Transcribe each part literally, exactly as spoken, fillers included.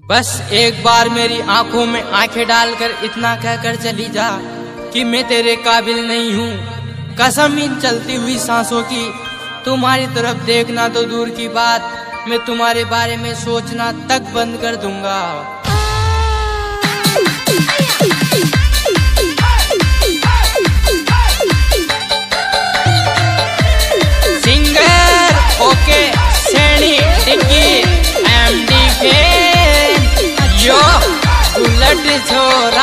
बस एक बार मेरी आंखों में आंखें डालकर इतना कहकर चली जा कि मैं तेरे काबिल नहीं हूँ। कसम इन चलती हुई सांसों की, तुम्हारी तरफ देखना तो दूर की बात, मैं तुम्हारे बारे में सोचना तक बंद कर दूंगा। सिंगर ओके सैनी डिग्गी एमडी फैन यो उलट छोरा।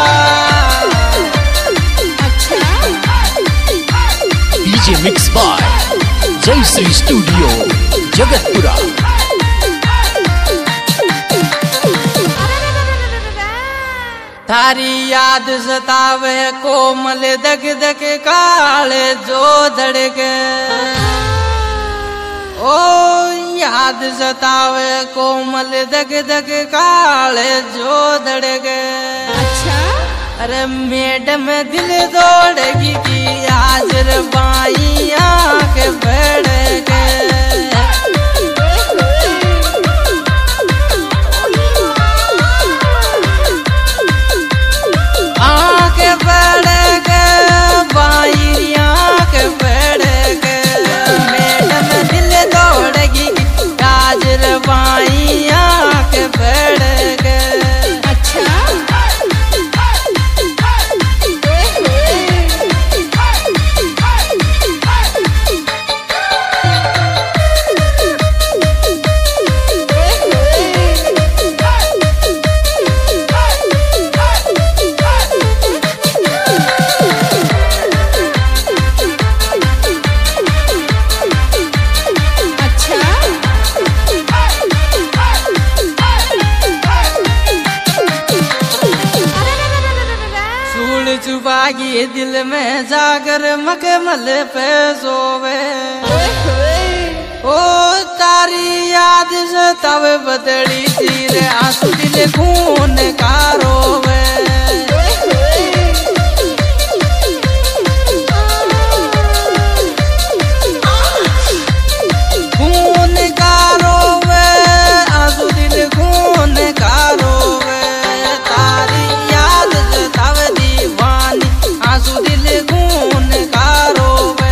डीजे मिक्स बाय जय श्री स्टूडियो जगतपुरा। थारी याद सतावे कोमल दग दग काले जो धड़के, ओ याद सतावे कोमल दग दग काले जो धड़के। अच्छा अरे मैडम दिल दौड़ेगी कि आज रे बाई आँख बढ़ के। चुबागी दिल में जागर मखमल पे सोवे, ओ तारी याद सतावे बदली तीरे आंसू दिल खून का रोवे। खून का रोवे आंसू दिल खून का रोवे, तारी याद सतावे आंसू दिल खून का रोवे।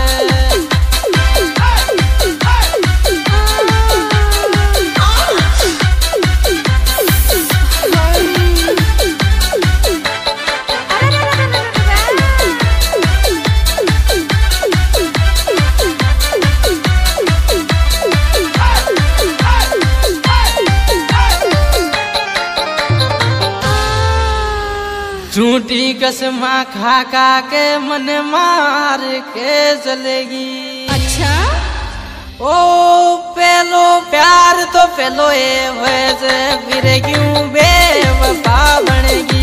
झूठी कसमा खा खा के मन मार के चलेगी। अच्छा ओ पहलो प्यार तो पहलो ये वैसे फिर क्यों बेवफा बनेगी।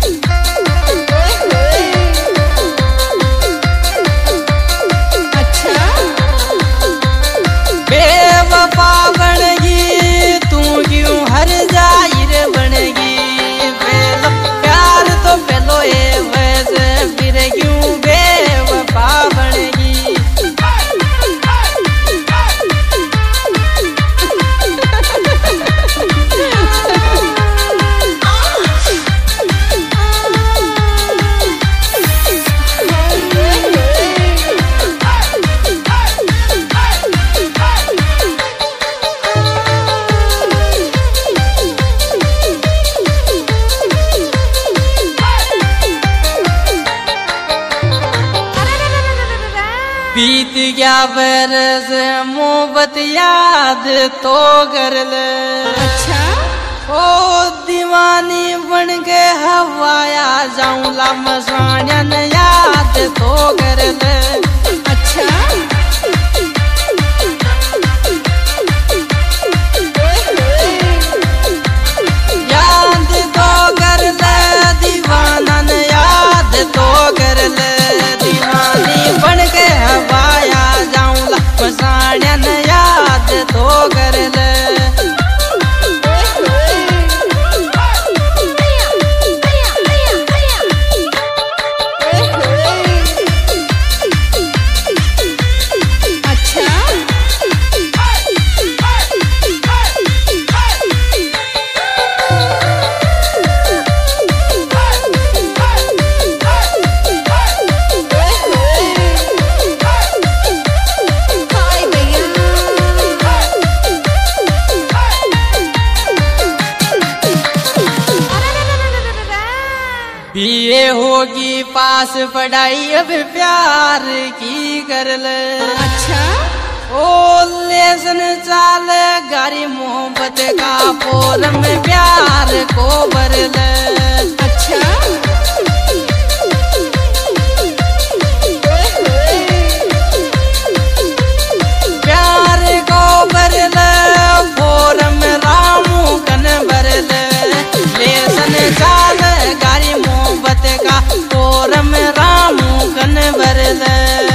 अच्छा बेवफा बनेगी तू क्यों हर जाहिर बनेगी। पहलो ये वैसे फिर क्यों बेवफा बनेगी। बीत गया बरस मोहब्बत याद तो कर ले। अच्छा ओ दीवानी बन के हवाया जाऊं ला मसाणन याद तो कर ले। अच्छा याद तो कर ले दीवानन याद तो कर ले। दीवानी बन के हवाया जाऊं ला मसाणन याद तो कर ले। होगी पास पढ़ाई अब प्यार की कर ले। अच्छा ओ लेसन चाल गारी मोहब्बत का पोर में प्यार को भर ले। अच्छा प्यार को भर ले पोर में रामू कन भर ले। लेसन चाल गारी मोहब्बत का पोर में रामू कन भर ले।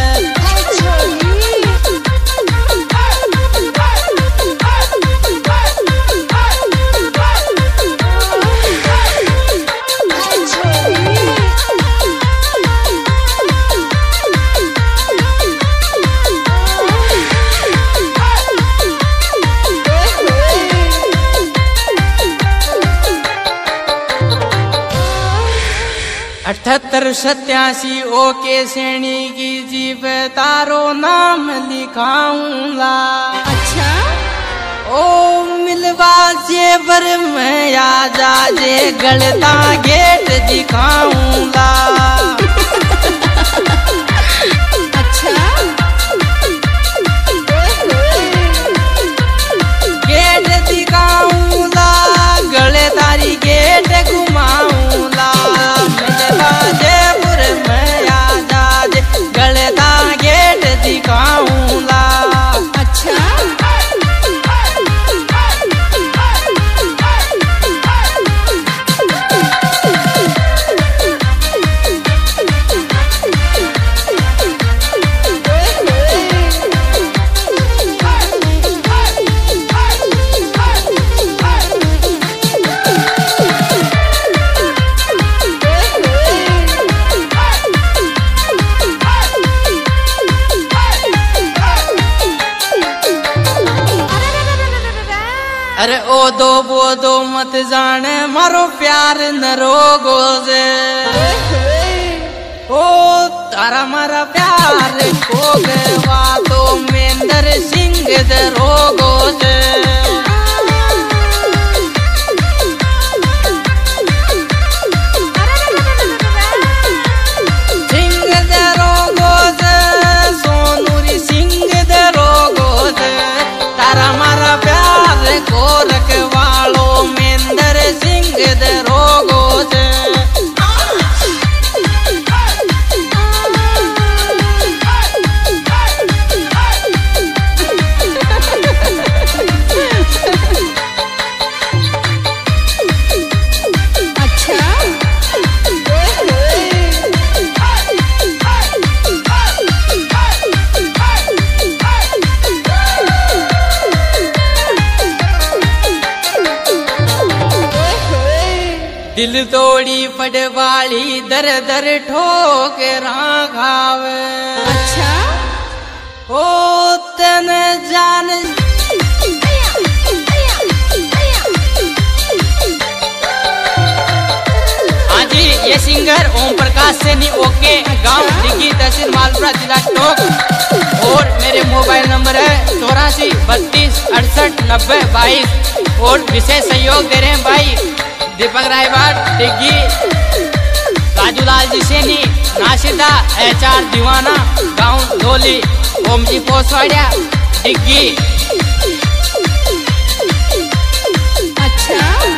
अठहत्तर सत्यासी ओके श्रेणी की जीप तारो नाम लिखाऊंगा। अच्छा ओ मिलवा जेबर में आ जा जे गलता गेट दिखाऊंगा। अच्छा गेट दिखाऊंगा गले तारी गेट घुमाऊंगा। जयपुर में आ जा जे गलता गेट दिखाऊंगा। अच्छा अरे ओ दो वो दो मत जाने मारो प्यार न रोगो से। ओ तारा मारा प्यार को गवा तो महेंद्र सिंह दे रोगो से। सिंह दे रोगो से सोनूरी सिंह दे रोगो से। तारा मारा प्यार को रखवालो महेंद्र सिंह दे रोगो से। दिल तोड़ी पड़वाली दर दर ठोकरा खावे। अच्छा ओ तन जान हाँ जी ये सिंगर ओम प्रकाश सैनी ओके गांव दिग्गी तहसील मालपुरा जिला टोक। और मेरे मोबाइल नंबर है चौरासी बत्तीस अड़सठ नब्बे बाईस। और विशेष सहयोग दे रहे हैं भाई दीपक रायवाड़ डिग्गी, राजूलाल जी सैनी, नाशिदा एच आर दीवाना गांव धोली, ओम जी पोसवाड़िया डिग्गी। अच्छा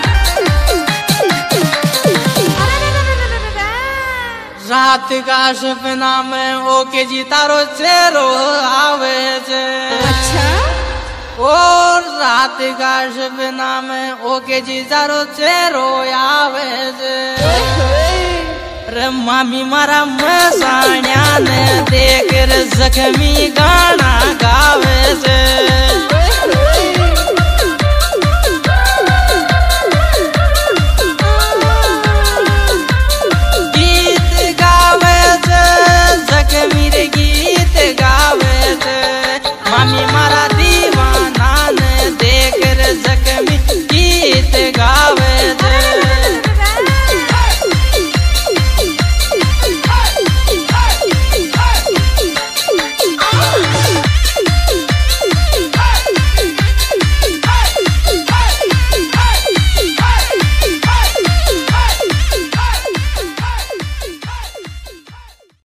रात का सपना में ओके जी तारो चेहरो आवे से। अच्छा और रात का सपना में ओके जी तारो चेहरो आवे से। रे मामी मारा मसाण्या ने देख जख्मी गाना गावे से।